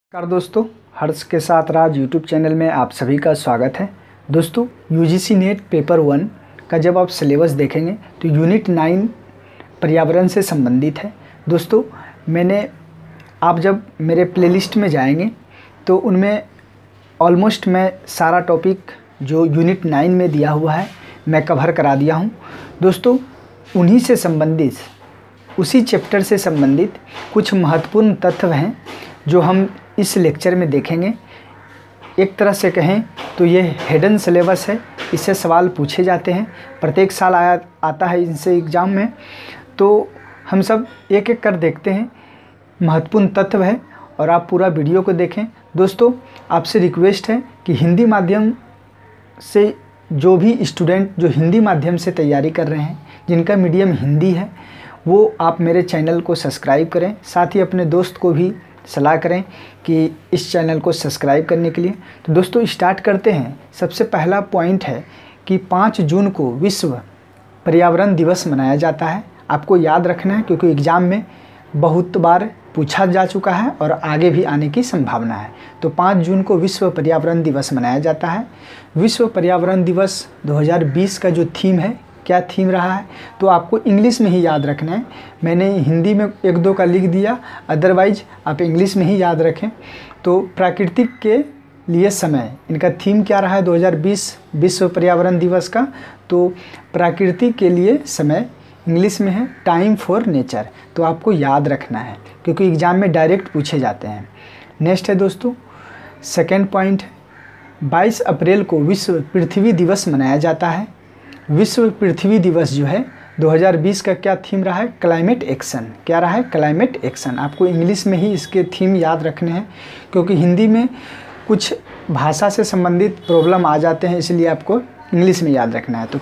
नमस्कार दोस्तों, हर्ष के साथ राज यूट्यूब चैनल में आप सभी का स्वागत है। दोस्तों, यूजीसी नेट पेपर 1 का जब आप सिलेबस देखेंगे तो यूनिट 9 पर्यावरण से संबंधित है। दोस्तों, आप जब मेरे प्लेलिस्ट में जाएंगे तो उनमें ऑलमोस्ट मैं सारा टॉपिक जो यूनिट 9 में दिया हुआ है मैं कवर करा दिया हूँ। दोस्तों, उन्हीं से संबंधित, उसी चैप्टर से संबंधित कुछ महत्वपूर्ण तत्व हैं जो हम इस लेक्चर में देखेंगे। एक तरह से कहें तो ये हिडन सिलेबस है, इससे सवाल पूछे जाते हैं, प्रत्येक साल आता है इनसे एग्ज़ाम में। तो हम सब एक एक कर देखते हैं, महत्वपूर्ण तत्व है और आप पूरा वीडियो को देखें। दोस्तों, आपसे रिक्वेस्ट है कि हिंदी माध्यम से जो भी स्टूडेंट जो हिंदी माध्यम से तैयारी कर रहे हैं, जिनका मीडियम हिंदी है, वो आप मेरे चैनल को सब्सक्राइब करें। साथ ही अपने दोस्त को भी सलाह करें कि इस चैनल को सब्सक्राइब करने के लिए। तो दोस्तों, स्टार्ट करते हैं। सबसे पहला पॉइंट है कि 5 जून को विश्व पर्यावरण दिवस मनाया जाता है। आपको याद रखना है क्योंकि एग्ज़ाम में बहुत बार पूछा जा चुका है और आगे भी आने की संभावना है। तो 5 जून को विश्व पर्यावरण दिवस मनाया जाता है। विश्व पर्यावरण दिवस 2020 का जो थीम है, क्या थीम रहा है, तो आपको इंग्लिश में ही याद रखना है। मैंने हिंदी में 1-2 का लिख दिया, अदरवाइज आप इंग्लिश में ही याद रखें। तो प्राकृतिक के लिए समय, इनका थीम क्या रहा है 2020 विश्व पर्यावरण दिवस का, तो प्रकृति के लिए समय इंग्लिश में है टाइम फॉर नेचर। तो आपको याद रखना है क्योंकि एग्ज़ाम में डायरेक्ट पूछे जाते हैं। नेक्स्ट है दोस्तों, सेकेंड पॉइंट, 22 अप्रैल को विश्व पृथ्वी दिवस मनाया जाता है। विश्व पृथ्वी दिवस जो है 2020 का क्या थीम रहा है, क्लाइमेट एक्शन। क्या रहा है, क्लाइमेट एक्शन। आपको इंग्लिश में ही इसके थीम याद रखने हैं क्योंकि हिंदी में कुछ भाषा से संबंधित प्रॉब्लम आ जाते हैं, इसलिए आपको इंग्लिश में याद रखना है। तो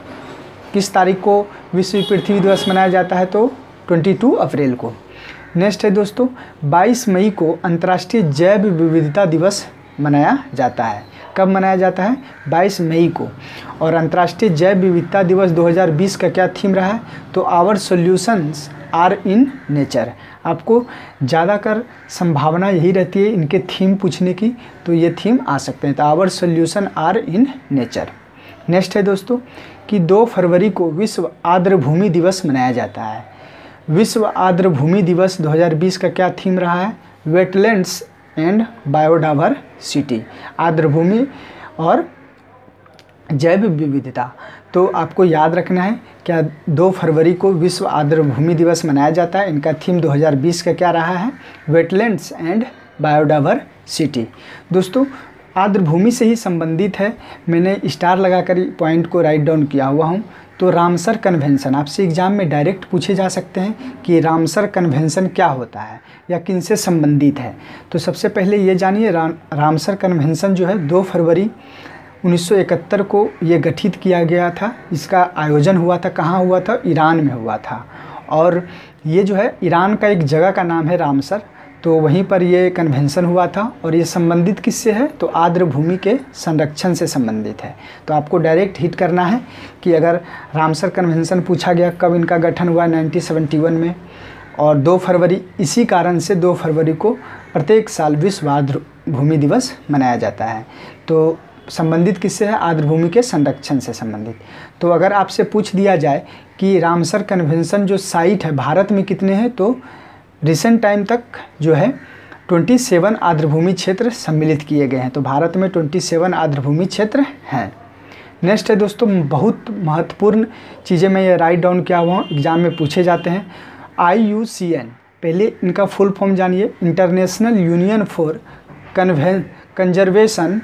किस तारीख को विश्व पृथ्वी दिवस मनाया जाता है, तो 22 अप्रैल को। नेक्स्ट है दोस्तों, 22 मई को अंतर्राष्ट्रीय जैव विविधता दिवस मनाया जाता है। कब मनाया जाता है, 22 मई को। और अंतर्राष्ट्रीय जैव विविधता दिवस 2020 का क्या थीम रहा है, तो our solutions are in nature. आपको ज़्यादातर संभावना यही रहती है इनके थीम पूछने की, तो ये थीम आ सकते हैं। तो our solution are in nature. Next है दोस्तों कि 2 फरवरी को विश्व आर्द्रभूमि दिवस मनाया जाता है। विश्व आर्द्रभूमि दिवस 2020 का क्या थीम रहा है, वेटलैंड्स एंड बायोडायवर्सिटी, आर्द्रभूमि और जैव विविधता। तो आपको याद रखना है क्या 2 फरवरी को विश्व आर्द्रभूमि दिवस मनाया जाता है। इनका थीम 2020 का क्या रहा है, वेटलैंड्स एंड बायोडायवर्सिटी। दोस्तों, आर्द्रभूमि से ही संबंधित है, मैंने स्टार लगाकर पॉइंट को राइट डाउन किया हुआ हूँ। तो रामसर कन्वेंशन आपसे एग्ज़ाम में डायरेक्ट पूछे जा सकते हैं कि रामसर कन्वेंशन क्या होता है या किन से संबंधित है। तो सबसे पहले ये जानिए, रामसर कन्वेंशन जो है 2 फरवरी 1971 को ये गठित किया गया था। इसका आयोजन हुआ था, कहाँ हुआ था, ईरान में हुआ था। और ये जो है ईरान का एक जगह का नाम है रामसर, तो वहीं पर ये कन्वेंशन हुआ था। और ये संबंधित किससे है, तो आर्द्रभूमि के संरक्षण से संबंधित है। तो आपको डायरेक्ट हिट करना है कि अगर रामसर कन्वेंशन पूछा गया कब इनका गठन हुआ, 1971 में। और 2 फरवरी, इसी कारण से 2 फरवरी को प्रत्येक साल विश्व आर्द्रभूमि दिवस मनाया जाता है। तो संबंधित किससे है, आर्द्रभूमि के संरक्षण से संबंधित। तो अगर आपसे पूछ दिया जाए कि रामसर कन्वेंशन जो साइट है भारत में कितने हैं, तो रिसेंट टाइम तक जो है 27 आर्द्रभूमि क्षेत्र सम्मिलित किए गए हैं। तो भारत में 27 आर्द्रभूमि क्षेत्र हैं। नेक्स्ट है दोस्तों, बहुत महत्वपूर्ण चीज़ें मैं ये राइट डाउन किया हुआ हूँ, एग्जाम में पूछे जाते हैं। IUCN, पहले इनका फुल फॉर्म जानिए, international union for conservation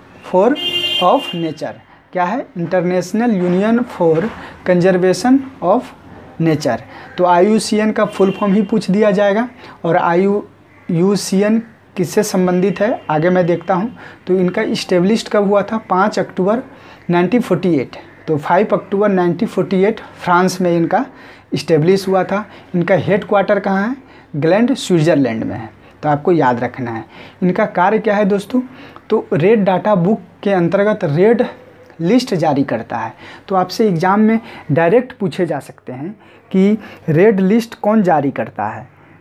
of nature. क्या है, international union for conservation of nature. तो IUCN का फुल फॉर्म ही पूछ दिया जाएगा। और IUCN किससे संबंधित है, आगे मैं देखता हूँ। तो इनका इस्टेब्लिश्ड कब हुआ था, 5 अक्टूबर 1948। तो 5 अक्टूबर 1948 फ्रांस में इनका इस्टेब्लिश हुआ था। इनका हेड क्वार्टर कहाँ है, ग्लैंड, स्विट्ज़रलैंड में है। तो आपको याद रखना है। इनका कार्य क्या है दोस्तों, तो रेड डाटा बुक के अंतर्गत रेड लिस्ट जारी करता है। तो आपसे एग्ज़ाम में डायरेक्ट पूछे जा सकते हैं कि रेड लिस्ट कौन जारी करता है,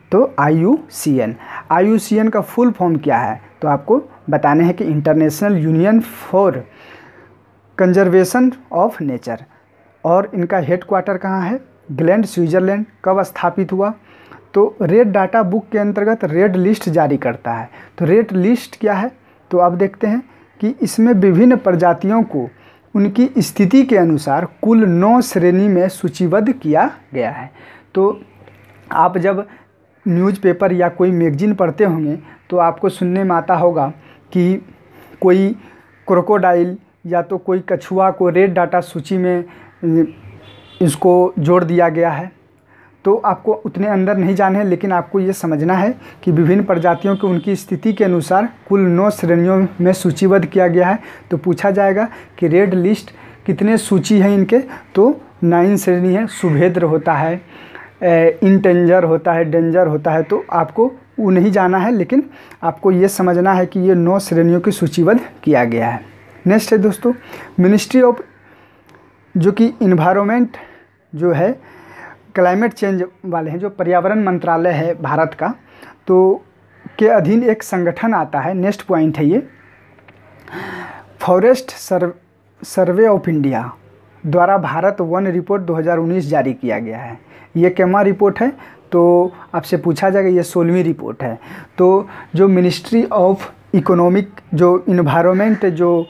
तो IUCN का फुल फॉर्म क्या है, तो आपको बताने हैं कि international union for conservation of nature. और इनका हेडक्वार्टर कहाँ है, ग्लैंड, स्विट्ज़रलैंड। कब स्थापित हुआ, तो रेड डाटा बुक के अंतर्गत रेड लिस्ट जारी करता है। तो रेड लिस्ट क्या है, तो आप देखते हैं कि इसमें विभिन्न प्रजातियों को उनकी स्थिति के अनुसार कुल 9 श्रेणी में सूचीबद्ध किया गया है। तो आप जब न्यूज़पेपर या कोई मैगजीन पढ़ते होंगे तो आपको सुनने में आता होगा कि कोई क्रोकोडाइल या तो कोई कछुआ को रेड डाटा सूची में इसको जोड़ दिया गया है। तो आपको उतने अंदर नहीं जाने हैं, लेकिन आपको ये समझना है कि विभिन्न प्रजातियों को उनकी स्थिति के अनुसार कुल 9 श्रेणियों में सूचीबद्ध किया गया है। तो पूछा जाएगा कि रेड लिस्ट कितने सूची हैं इनके, तो 9 श्रेणी है। सुभेद्र होता है, इंटेंजर होता है, डेंजर होता है। तो आपको वो नहीं जाना है, लेकिन आपको ये समझना है कि ये 9 श्रेणियों की सूचीबद्ध किया गया है। नेक्स्ट है दोस्तों, मिनिस्ट्री ऑफ, जो कि इन्वायरमेंट जो है क्लाइमेट चेंज वाले हैं, जो पर्यावरण मंत्रालय है भारत का, तो के अधीन एक संगठन आता है। नेक्स्ट पॉइंट है ये, फॉरेस्ट सर्वे ऑफ इंडिया द्वारा भारत वन रिपोर्ट 2019 जारी किया गया है। ये क्या रिपोर्ट है, तो आपसे पूछा जाएगा, ये 16वीं रिपोर्ट है। तो जो मिनिस्ट्री ऑफ इकोनॉमिक, जो इन्वायरमेंट, जो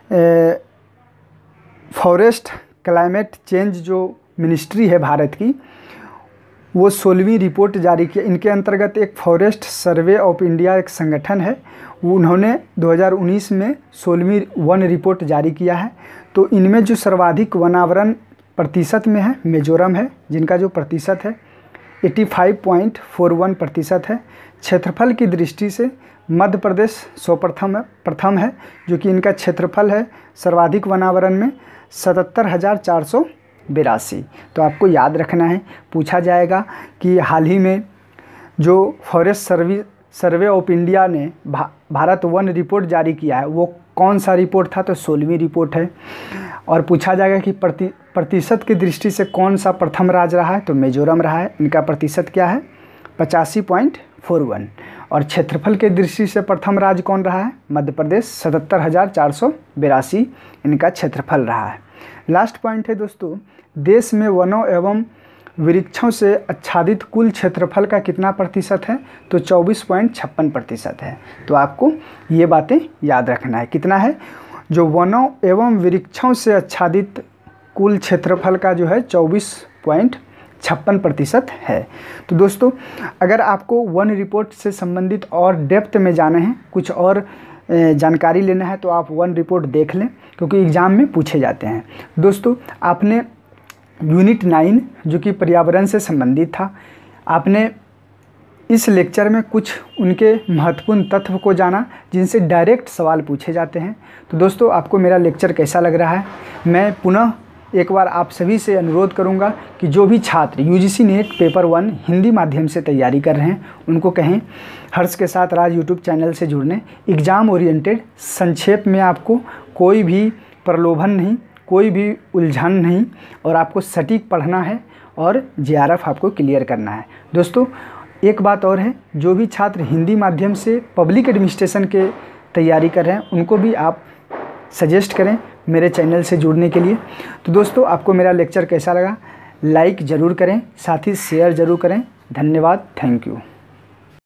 फॉरेस्ट क्लाइमेट चेंज जो मिनिस्ट्री है भारत की, वो 16वीं रिपोर्ट जारी की। इनके अंतर्गत एक फॉरेस्ट सर्वे ऑफ इंडिया एक संगठन है, उन्होंने 2019 में 16वीं वन रिपोर्ट जारी किया है। तो इनमें जो सर्वाधिक वनावरण प्रतिशत में है, मिजोरम है, जिनका जो प्रतिशत है 85.41% है। क्षेत्रफल की दृष्टि से मध्य प्रदेश प्रथम है, जो कि इनका क्षेत्रफल है सर्वाधिक वनावरण में 77,482। तो आपको याद रखना है, पूछा जाएगा कि हाल ही में जो फॉरेस्ट सर्वे ऑफ इंडिया ने भारत वन रिपोर्ट जारी किया है, वो कौन सा रिपोर्ट था, तो 16वीं रिपोर्ट है। और पूछा जाएगा कि प्रतिशत की दृष्टि से कौन सा प्रथम राज्य रहा है, तो मिजोरम रहा है। इनका प्रतिशत क्या है, 85.41। और क्षेत्रफल के दृष्टि से प्रथम राज्य कौन रहा है, मध्य प्रदेश, 77,482 इनका क्षेत्रफल रहा है। लास्ट पॉइंट है दोस्तों, देश में वनों एवं वृक्षों से आच्छादित कुल क्षेत्रफल का कितना प्रतिशत है, तो 24.56% है। तो आपको ये बातें याद रखना है, कितना है, जो वनों एवं वृक्षों से आच्छादित कुल क्षेत्रफल का जो है 24.56% है। तो दोस्तों, अगर आपको वन रिपोर्ट से संबंधित और डेप्थ में जाना है, कुछ और जानकारी लेना है, तो आप वन रिपोर्ट देख लें, क्योंकि एग्ज़ाम में पूछे जाते हैं। दोस्तों, आपने यूनिट 9 जो कि पर्यावरण से संबंधित था, आपने इस लेक्चर में कुछ उनके महत्वपूर्ण तत्व को जाना जिनसे डायरेक्ट सवाल पूछे जाते हैं। तो दोस्तों, आपको मेरा लेक्चर कैसा लग रहा है, मैं पुनः एक बार आप सभी से अनुरोध करूंगा कि जो भी छात्र यूजीसी नेट पेपर 1 हिंदी माध्यम से तैयारी कर रहे हैं, उनको कहें हर्ष के साथ राज यूट्यूब चैनल से जुड़ने। एग्ज़ाम ओरिएंटेड, संक्षेप में आपको कोई भी प्रलोभन नहीं, कोई भी उलझन नहीं, और आपको सटीक पढ़ना है और जेआरएफ आपको क्लियर करना है। दोस्तों, एक बात और है, जो भी छात्र हिंदी माध्यम से पब्लिक एडमिनिस्ट्रेशन के तैयारी कर रहे हैं, उनको भी आप सजेस्ट करें मेरे चैनल से जुड़ने के लिए। तो दोस्तों, आपको मेरा लेक्चर कैसा लगा, लाइक ज़रूर करें, साथ ही शेयर ज़रूर करें। धन्यवाद, थैंक यू।